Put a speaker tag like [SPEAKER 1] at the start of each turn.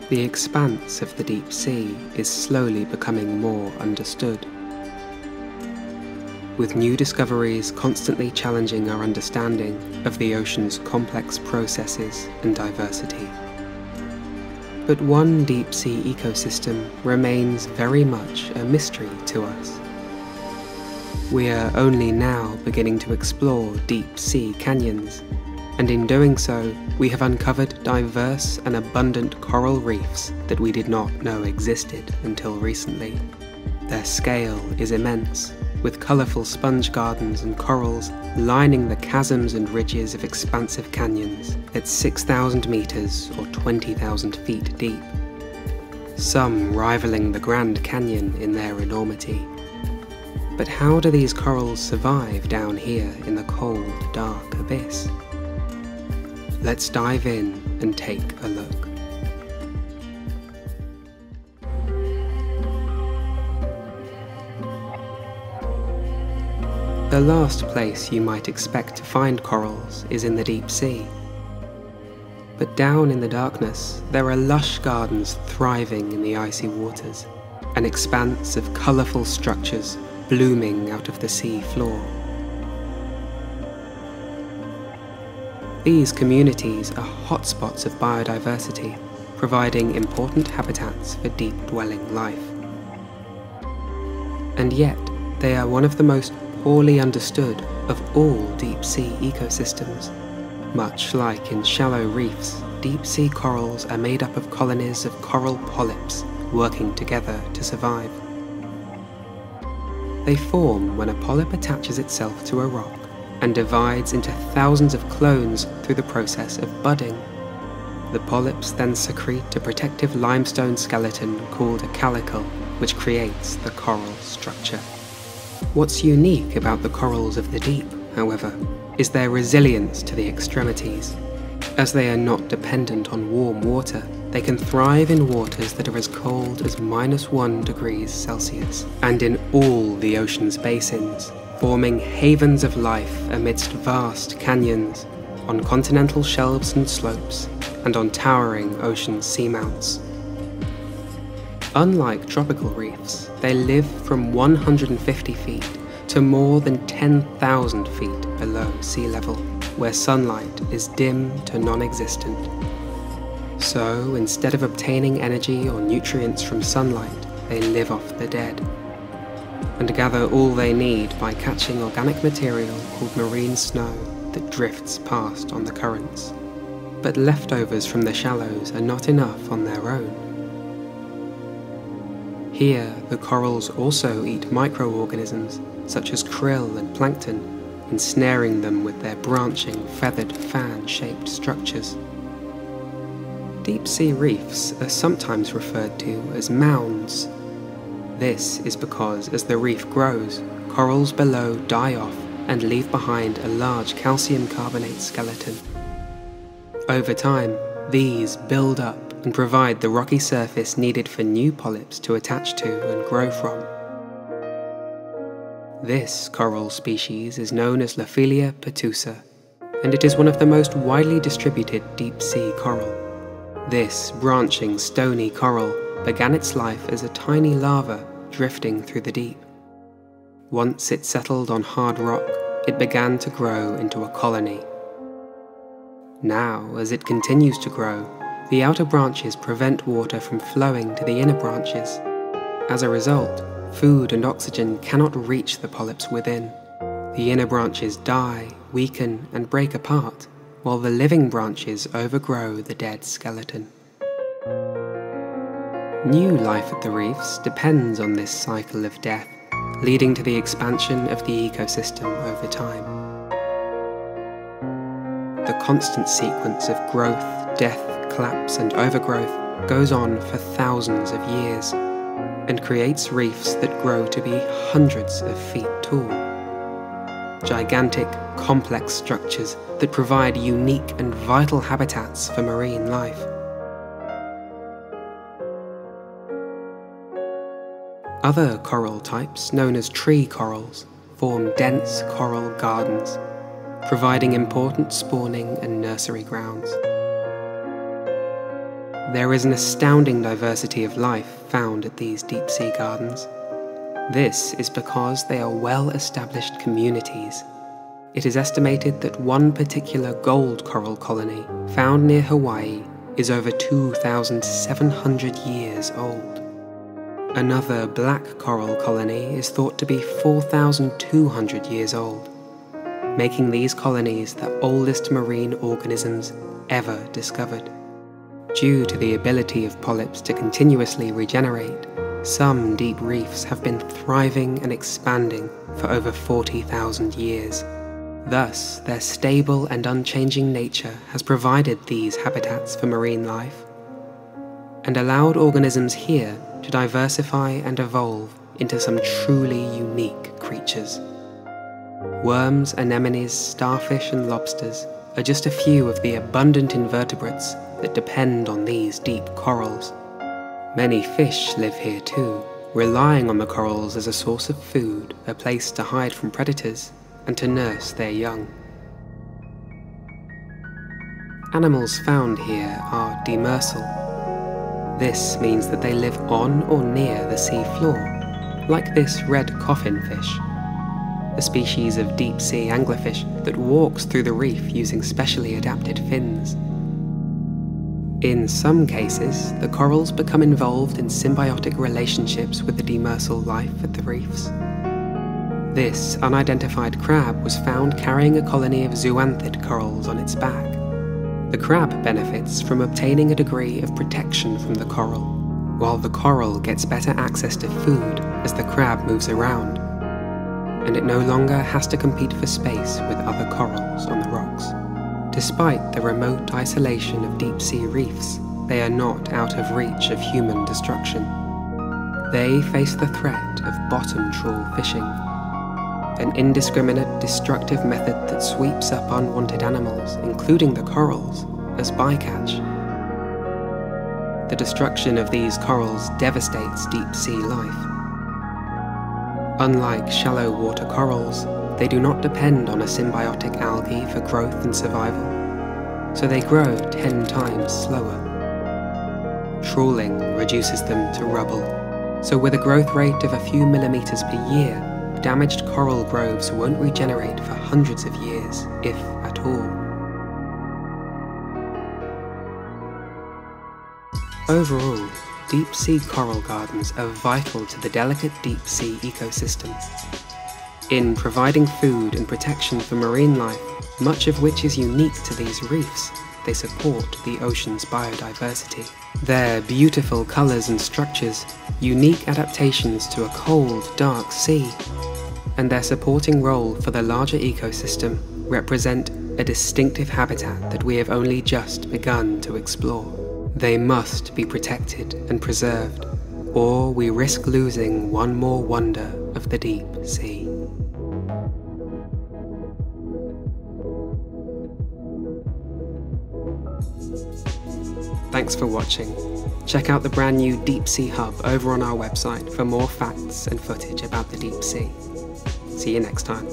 [SPEAKER 1] The expanse of the deep sea is slowly becoming more understood, with new discoveries constantly challenging our understanding of the ocean's complex processes and diversity. But one deep sea ecosystem remains very much a mystery to us. We are only now beginning to explore deep sea canyons, and in doing so, we have uncovered diverse and abundant coral reefs that we did not know existed until recently. Their scale is immense, with colourful sponge gardens and corals lining the chasms and ridges of expansive canyons at 6,000 metres or 20,000 feet deep, some rivaling the Grand Canyon in their enormity. But how do these corals survive down here in the cold, dark abyss? Let's dive in and take a look. The last place you might expect to find corals is in the deep sea. But down in the darkness, there are lush gardens thriving in the icy waters, an expanse of colourful structures blooming out of the sea floor. These communities are hotspots of biodiversity, providing important habitats for deep-dwelling life. And yet, they are one of the most poorly understood of all deep-sea ecosystems. Much like in shallow reefs, deep-sea corals are made up of colonies of coral polyps working together to survive. They form when a polyp attaches itself to a rock and divides into thousands of clones through the process of budding. The polyps then secrete a protective limestone skeleton called a calicle, which creates the coral structure. What's unique about the corals of the deep, however, is their resilience to the extremities. As they are not dependent on warm water, they can thrive in waters that are as cold as -1 degrees Celsius, and in all the ocean's basins, forming havens of life amidst vast canyons, on continental shelves and slopes, and on towering ocean seamounts. Unlike tropical reefs, they live from 150 feet to more than 10,000 feet below sea level, where sunlight is dim to non-existent. So, instead of obtaining energy or nutrients from sunlight, they live off the dead, and gather all they need by catching organic material called marine snow that drifts past on the currents. But leftovers from the shallows are not enough on their own. Here, the corals also eat microorganisms, such as krill and plankton, ensnaring them with their branching, feathered, fan-shaped structures. Deep-sea reefs are sometimes referred to as mounds. This is because as the reef grows, corals below die off and leave behind a large calcium carbonate skeleton. Over time, these build up and provide the rocky surface needed for new polyps to attach to and grow from. This coral species is known as Lophelia pertusa, and it is one of the most widely distributed deep-sea coral. This branching stony coral began its life as a tiny larva drifting through the deep. Once it settled on hard rock, it began to grow into a colony. Now, as it continues to grow, the outer branches prevent water from flowing to the inner branches. As a result, food and oxygen cannot reach the polyps within. The inner branches die, weaken, and break apart, while the living branches overgrow the dead skeleton. New life at the reefs depends on this cycle of death, leading to the expansion of the ecosystem over time. The constant sequence of growth, death, collapse, and overgrowth goes on for thousands of years, and creates reefs that grow to be hundreds of feet tall. Gigantic, complex structures that provide unique and vital habitats for marine life. Other coral types, known as tree corals, form dense coral gardens, providing important spawning and nursery grounds. There is an astounding diversity of life found at these deep-sea gardens. This is because they are well-established communities. It is estimated that one particular gold coral colony found near Hawaii is over 2,700 years old. Another black coral colony is thought to be 4,200 years old, making these colonies the oldest marine organisms ever discovered. Due to the ability of polyps to continuously regenerate, some deep reefs have been thriving and expanding for over 40,000 years. Thus, their stable and unchanging nature has provided these habitats for marine life, and allowed organisms here to diversify and evolve into some truly unique creatures. Worms, anemones, starfish and lobsters are just a few of the abundant invertebrates that depend on these deep corals. Many fish live here too, relying on the corals as a source of food, a place to hide from predators, and to nurse their young. Animals found here are demersal. This means that they live on or near the sea floor, like this red coffin fish, a species of deep-sea anglerfish that walks through the reef using specially adapted fins. In some cases, the corals become involved in symbiotic relationships with the demersal life at the reefs. This unidentified crab was found carrying a colony of zoanthid corals on its back. The crab benefits from obtaining a degree of protection from the coral, while the coral gets better access to food as the crab moves around, and it no longer has to compete for space with other corals on the rocks. Despite the remote isolation of deep-sea reefs, they are not out of reach of human destruction. They face the threat of bottom trawl fishing, an indiscriminate, destructive method that sweeps up unwanted animals, including the corals, as bycatch. The destruction of these corals devastates deep-sea life. Unlike shallow water corals, they do not depend on a symbiotic algae for growth and survival, so they grow 10 times slower. Trawling reduces them to rubble, so with a growth rate of a few millimeters per year, damaged coral groves won't regenerate for hundreds of years, if at all. Overall, deep-sea coral gardens are vital to the delicate deep-sea ecosystem. In providing food and protection for marine life, much of which is unique to these reefs, they support the ocean's biodiversity. Their beautiful colours and structures, unique adaptations to a cold, dark sea, and their supporting role for the larger ecosystem represent a distinctive habitat that we have only just begun to explore. They must be protected and preserved, or we risk losing one more wonder of the deep sea. Thanks for watching. Check out the brand new Deep Sea Hub over on our website for more facts and footage about the deep sea. See you next time.